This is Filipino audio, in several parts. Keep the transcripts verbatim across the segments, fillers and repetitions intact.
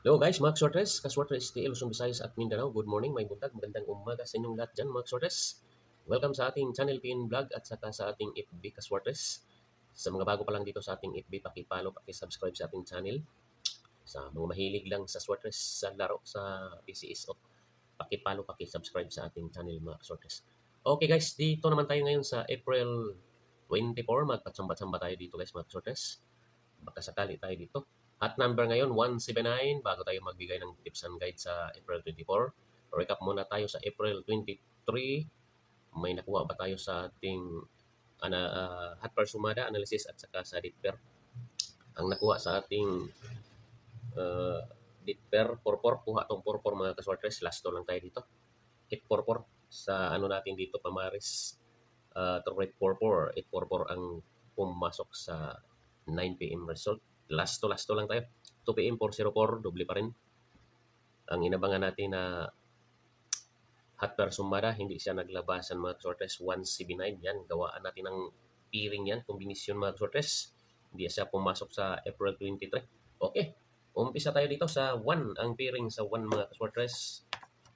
Hello guys, mga Kaswartres, Kaswartres T L, Luzon, Visayas at Mindanao. Good morning, may buntag, magandang umaga sa inyong lahat dyan mga Kaswartres. Welcome sa ating channel P N Vlog at saka sa ating F B Kaswartres. Sa mga bago pa lang dito sa ating F B, pakipollow, pakisubscribe sa ating channel. Sa mga mahilig lang sa Kaswartres sa laro sa P C S O, pakipollow, pakisubscribe sa ating channel mga Kaswartres. Okay guys, dito naman tayo ngayon sa April twenty-four, magpatsamba-tsamba tayo dito guys mga Kaswartres. Baka sakali tayo dito. At number ngayon, one seventy-nine. Bago tayo magbigay ng tips and guide sa April twenty-four. Recap muna tayo sa April twenty-three. May nakuha ba tayo sa ating ana, uh, hot pair sumada analysis at saka sa dit pair. Ang nakuha sa ating uh, dit pair, four four. Kuha itong four four mga kaswartres. Last lang tayo dito. eight four four. Sa ano natin dito, pamaris. Uh, to rate four four. eight four four ang pumasok sa nine p m result. Last to last to lang tayo. two p m four oh four, doble pa rin. Ang inabangan natin na hot pair sumada, hindi siya naglabasan mga kaswartres. one seventy-nine yan. Gawaan natin ng pairing yan. Kombinasyon mga kaswartres. Hindi siya pumasok sa April twenty-three. Okay. Umpisa tayo dito sa one. Ang pairing sa one mga kaswartres.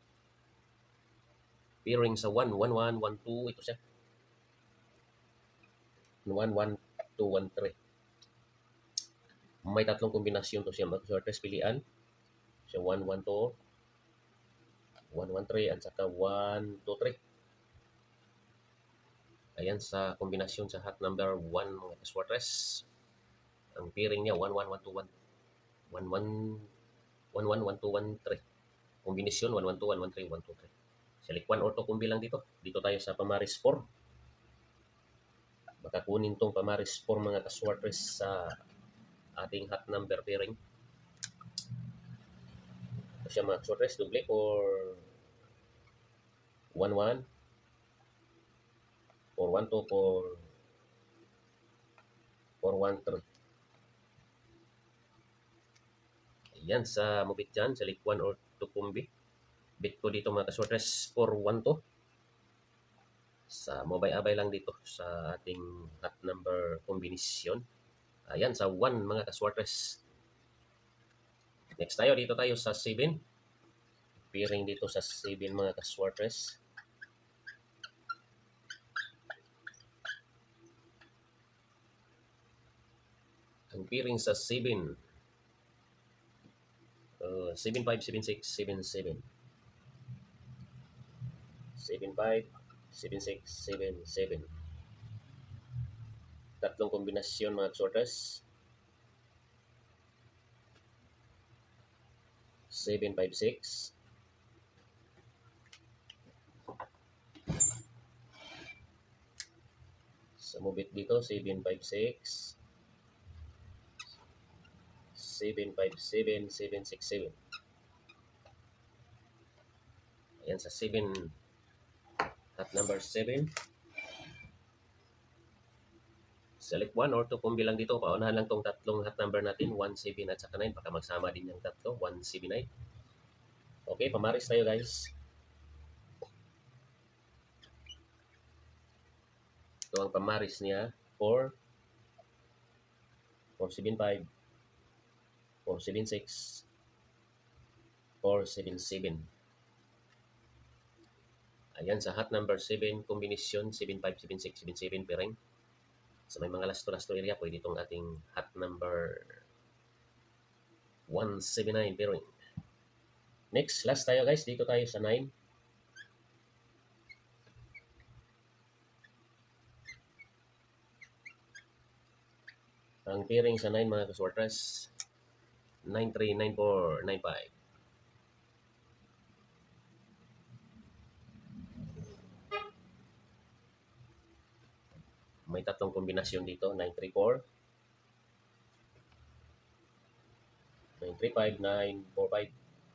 Pairing sa one. one one, one two. Ito siya. one one, two one three. May tatlong kombinasyon to siya mga kaswartres. Pilian. Siya one one two, one one three at saka one two three. Ayan sa kombinasyon sa hot number one mga kaswartres. Ang pairing niya one one one two one. one one one one one two one three. Kombinasyon one one two one one three one two three. Select one or two kumbi lang dito. Dito tayo sa pamaris four. Baka kunin tong pamaris four mga kaswartres sa ating hot number pairing. Ito siya mga kaswartres, double or one one. four one two, four one three. Ayan, sa mubit dyan, select one or two kumbi. Bit ko dito mga kaswartres, four one two. Sa mobay-abay lang dito sa ating hot number kombinasyon. Ayan, sa one mga kaswartres. Next tayo, dito tayo sa seven. Pairing dito sa seven mga kaswartres. Ang pairing sa seven. Uh, seven five, seven six, seven seven. seven five, seven six, seven seven. Tatlong kombinasyon mga kaswartres. seven five six. Sa mubit dito, seven five six. seven five seven, seven six seven. Ayan sa seven, hot number seven. Select one or two kumbi lang dito. Paunahan lang tong tatlong hot number natin, one seven at saka nine. Baka magsama din yung tatlo, one seven nine. Okay, pamaris tayo guys. Ito ang pamaris niya, four, four seven five, four seven six, four seven seven. Ayan sa hot number seven, kombinasyon seven five, seven six, seven seven pairing. Sa may mga lasto-lasto area, pwede itong ating hot number one seventy-nine pairing. Next, last tayo guys. Dito tayo sa nine. Ang pairing sa nine mga kaswartres, nine three, nine four, nine five. May tatlong kombinasyon dito, nine three four, nine three five, nine four five.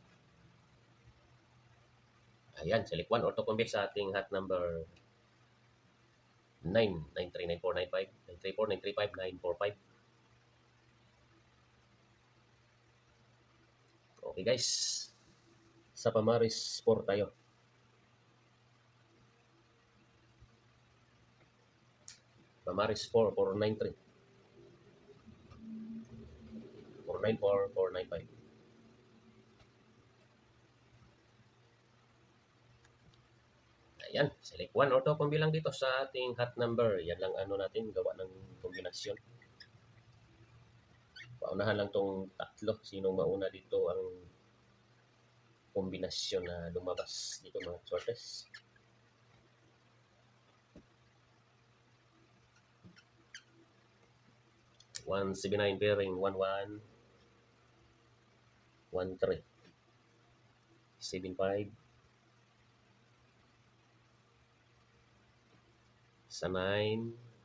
Ayan, select one or two kumbi sa ating hot number nine, nine three, nine four, nine five, nine three four, nine three five, nine four five. Okay guys, sa pamaris four tayo. Pamaris four, four nine three. four nine four, four nine five. Ayan, select one or two kung bilang dito sa ating hot number. Yan lang ano natin, gawa ng kombinasyon. Paunahan lang tong tatlo. Sino mauna dito ang kombinasyon na lumabas dito mga sortes. one seventy-nine pairing, one one, one three, seven five, sa nine,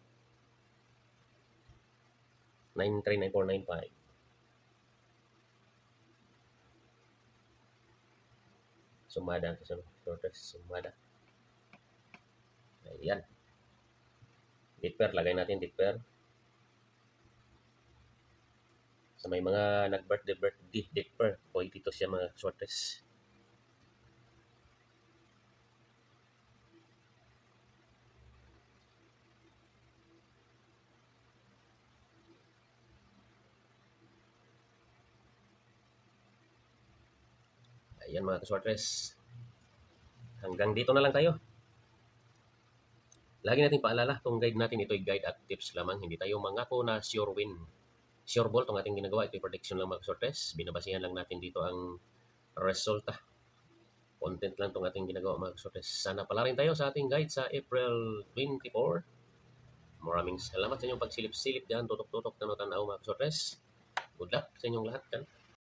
nine three, nine four, nine five. Sumada sa sortes, sumada. Ayan. Dipper, lagay natin dipper. Sa may mga nag-birthday birthday dipper, o dito siya mga sortes. Ayan mga kasortres. Hanggang dito na lang tayo. Lagi natin paalala, itong guide natin, ito'y guide at tips lamang. Hindi tayo mangako na sure win. Sure ball itong ating ginagawa. Ito'y prediction lang mga kasortres. Binabasihan lang natin dito ang resulta. Content lang itong ating ginagawa mga kasortres. Sana pala rin tayo sa ating guide sa April twenty-four. Maraming salamat sa inyong pagsilip-silip dyan. Tutok-tutok na tanaw mga kasortres. Good luck sa inyong lahat. Kan?